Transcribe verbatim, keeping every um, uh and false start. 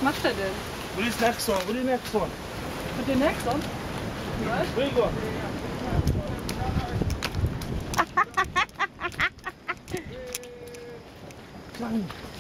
macht er denn? What is next one? What is next one? Put the next on. What? Where you going? Johnny.